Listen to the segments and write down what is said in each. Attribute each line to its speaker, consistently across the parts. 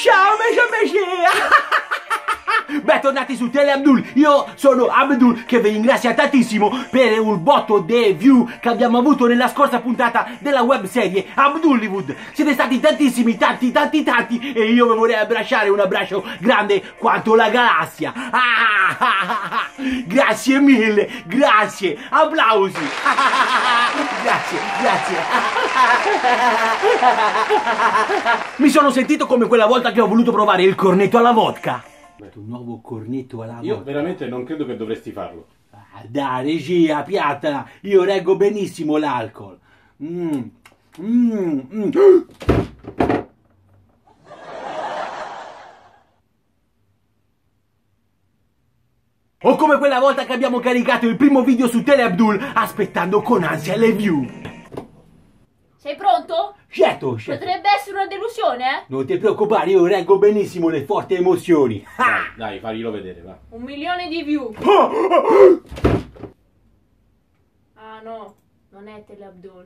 Speaker 1: Ciao amici! Bentornati su Tele Abdul, io sono Abdul che vi ringrazia tantissimo per il botto di view che abbiamo avuto nella scorsa puntata della web serie Abdullywood. Siete stati tantissimi, tanti e io vi vorrei abbracciare, un abbraccio grande quanto la galassia. Grazie mille, grazie, applausi. Grazie. Mi sono sentito come quella volta che ho voluto provare il cornetto alla vodka. Un nuovo cornetto alla vodka.
Speaker 2: Io veramente non credo che dovresti farlo.
Speaker 1: Dai, regia, piatta, io reggo benissimo l'alcol. O come quella volta che abbiamo caricato il primo video su Tele Abdul aspettando con ansia le view.
Speaker 3: Sei pronto?
Speaker 1: Certo.
Speaker 3: Potrebbe essere una delusione, eh?
Speaker 1: Non ti preoccupare, io reggo benissimo le forti emozioni.
Speaker 2: Dai, faglielo vedere, va.
Speaker 3: 1 milione di view. Ah no, non è Tele Abdul.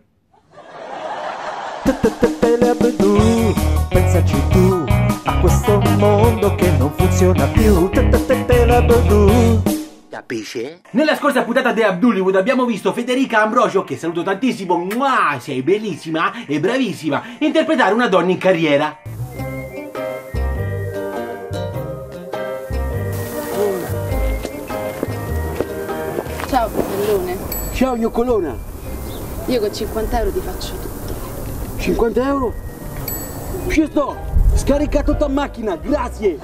Speaker 4: Tele Abdul, pensaci tu a questo mondo che non funziona più. Tele Abdul.
Speaker 1: Capisce? Nella scorsa puntata di Abdullywood abbiamo visto Federica Ambrosio, che saluto tantissimo, sei bellissima e bravissima, interpretare una donna in carriera.
Speaker 5: Ciao fratellone,
Speaker 6: Ciao Ioccolona,
Speaker 5: io con 50 euro ti faccio tutto.
Speaker 6: 50 euro? Ci sto, scaricato tua macchina, grazie.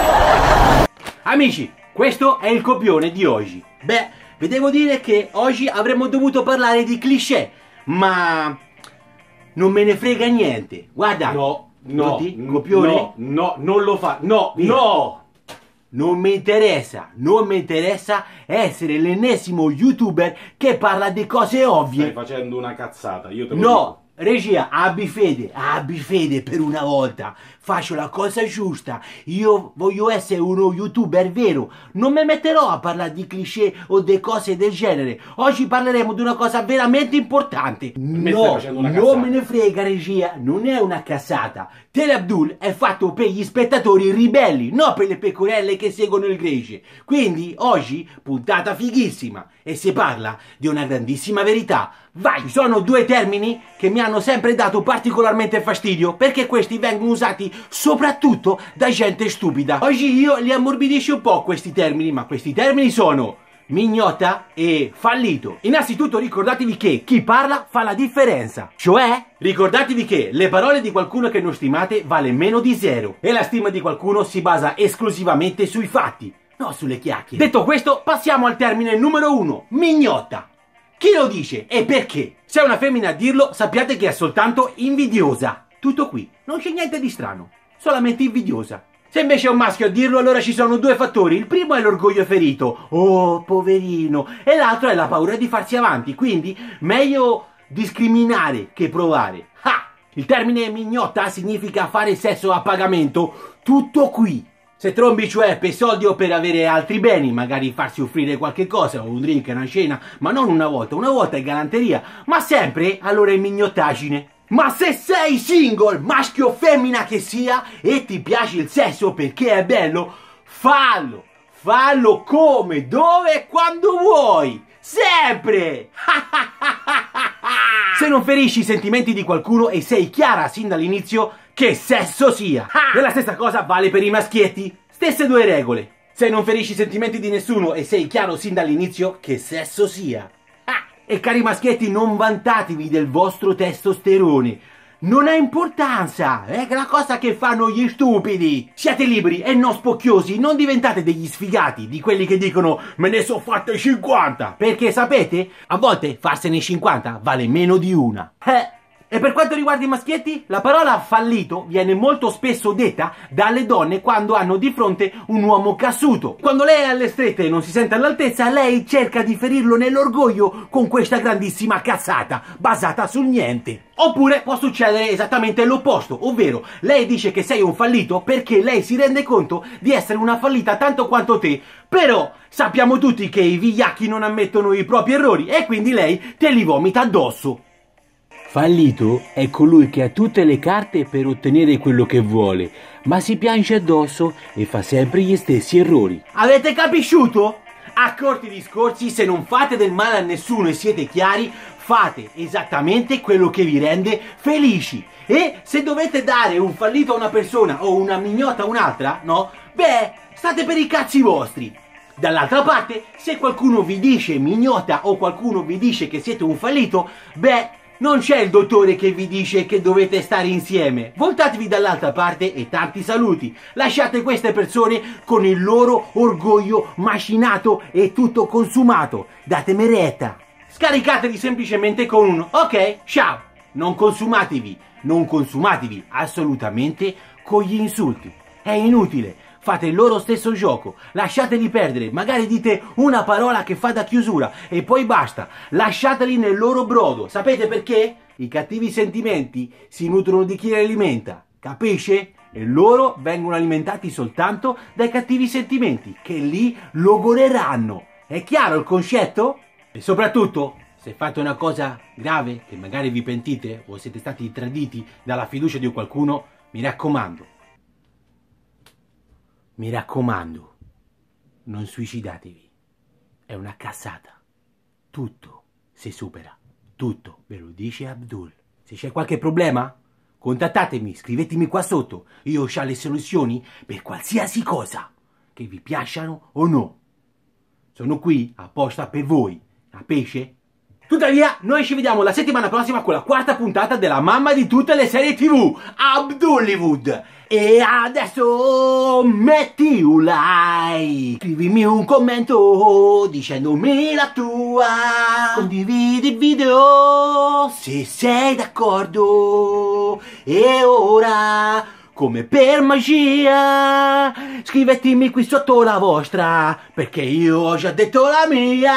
Speaker 1: Amici, questo è il copione di oggi. Beh, vi devo dire che oggi avremmo dovuto parlare di cliché, ma non me ne frega niente. Guarda, copione?
Speaker 2: No, non lo fa, no.
Speaker 1: Non mi interessa essere l'ennesimo youtuber che parla di cose ovvie.
Speaker 2: Stai facendo una cazzata, io te lo
Speaker 1: No,
Speaker 2: dico.
Speaker 1: regia, abbi fede per una volta. Faccio la cosa giusta. Io voglio essere uno youtuber vero. Non mi metterò a parlare di cliché o di cose del genere. Oggi parleremo di una cosa veramente importante. No, non me ne frega, regia, non è una cazzata. Tele Abdul è fatto per gli spettatori ribelli, non per le pecorelle che seguono il gregge. Quindi oggi puntata fighissima e si parla di una grandissima verità. Vai! Ci sono due termini che mi hanno sempre dato particolarmente fastidio, perché questi vengono usati soprattutto da gente stupida. Oggi io li ammorbidisco un po' questi termini, ma questi termini sono mignotta e fallito. Innanzitutto ricordatevi che chi parla fa la differenza. Cioè, ricordatevi che le parole di qualcuno che non stimate vale meno di zero e la stima di qualcuno si basa esclusivamente sui fatti, non sulle chiacchiere. Detto questo, passiamo al termine numero 1, mignotta. Chi lo dice e perché? Se è una femmina a dirlo, sappiate che è soltanto invidiosa. Tutto qui, non c'è niente di strano, solamente invidiosa. Se invece è un maschio a dirlo, allora ci sono due fattori. Il primo è l'orgoglio ferito, oh poverino, e l'altro è la paura di farsi avanti, quindi meglio discriminare che provare. Il termine mignotta significa fare sesso a pagamento, tutto qui. Se trombi cioè per soldi o per avere altri beni, magari farsi offrire qualche cosa, o un drink, una cena, ma non una volta è galanteria, ma sempre allora è mignottaggine. Ma se sei single, maschio o femmina che sia, e ti piace il sesso perché è bello, fallo come, dove e quando vuoi, sempre! Se non ferisci i sentimenti di qualcuno e sei chiara sin dall'inizio che sesso sia. E la stessa cosa vale per i maschietti. Stesse due regole. Se non ferisci i sentimenti di nessuno e sei chiaro sin dall'inizio che sesso sia. E cari maschietti, non vantatevi del vostro testosterone. Non ha importanza, è la cosa che fanno gli stupidi. Siate liberi e non spocchiosi, non diventate degli sfigati, di quelli che dicono me ne so fatte 50. Perché sapete, a volte farsene 50 vale meno di una. E per quanto riguarda i maschietti, la parola fallito viene molto spesso detta dalle donne quando hanno di fronte un uomo cassuto. Quando lei è alle strette e non si sente all'altezza, lei cerca di ferirlo nell'orgoglio con questa grandissima cazzata, basata sul niente. Oppure può succedere esattamente l'opposto, ovvero lei dice che sei un fallito perché lei si rende conto di essere una fallita tanto quanto te, però sappiamo tutti che i vigliacchi non ammettono i propri errori e quindi lei te li vomita addosso. Fallito è colui che ha tutte le carte per ottenere quello che vuole, ma si piange addosso e fa sempre gli stessi errori. Avete capisciuto? A corti discorsi, se non fate del male a nessuno e siete chiari, fate esattamente quello che vi rende felici. E se dovete dare un fallito a una persona o una mignotta a un'altra, no? Beh, state per i cazzi vostri. Dall'altra parte, se qualcuno vi dice mignotta o qualcuno vi dice che siete un fallito, beh, non c'è il dottore che vi dice che dovete stare insieme. Voltatevi dall'altra parte e tanti saluti. Lasciate queste persone con il loro orgoglio macinato e tutto consumato. Datemi retta. Scaricatevi semplicemente con un ok, ciao. Non consumatevi assolutamente con gli insulti. È inutile. Fate il loro stesso gioco, lasciateli perdere, magari dite una parola che fa da chiusura e poi basta, lasciateli nel loro brodo. Sapete perché? I cattivi sentimenti si nutrono di chi li alimenta, capisce? E loro vengono alimentati soltanto dai cattivi sentimenti, che lì logoreranno. È chiaro il concetto? E soprattutto, se fate una cosa grave, che magari vi pentite o siete stati traditi dalla fiducia di qualcuno, mi raccomando, non suicidatevi. È una cazzata. Tutto si supera. Tutto, ve lo dice Abdul. Se c'è qualche problema, contattatemi, scrivetemi qua sotto. Io ho le soluzioni per qualsiasi cosa, che vi piacciono o no. Sono qui apposta per voi, capisce? Tuttavia, noi ci vediamo la settimana prossima con la quarta puntata della mamma di tutte le serie TV, Abdullywood. E adesso metti un like, scrivimi un commento dicendomi la tua, condividi il video se sei d'accordo. E ora, come per magia, scrivetemi qui sotto la vostra, perché io ho già detto la mia.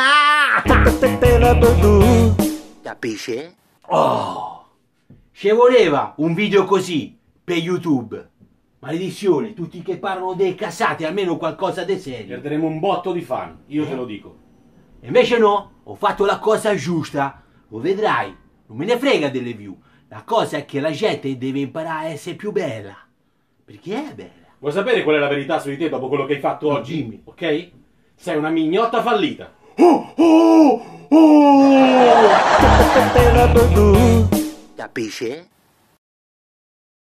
Speaker 1: Capisce? Oh, ci voleva un video così per YouTube. Maledizione, tutti che parlano dei cassati, almeno qualcosa di serio.
Speaker 2: Perderemo un botto di fan, io te lo dico.
Speaker 1: E invece no, ho fatto la cosa giusta. Lo vedrai, non me ne frega delle view. La cosa è che la gente deve imparare a essere più bella. Perché è bella.
Speaker 2: Vuoi sapere qual è la verità su di te dopo quello che hai fatto oggi?
Speaker 1: Dimmi.
Speaker 2: Ok? Sei una mignotta fallita.
Speaker 1: Capisce?